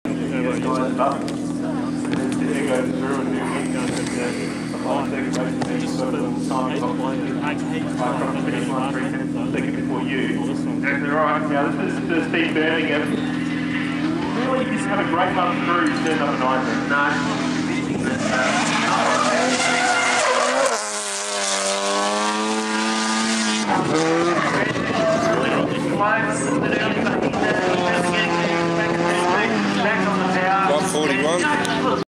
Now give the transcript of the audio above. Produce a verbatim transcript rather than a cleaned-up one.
Before you. Alright, now this is uh, Steve Birmingham. Really, you just have a great run through turn number nine then? No. But, uh,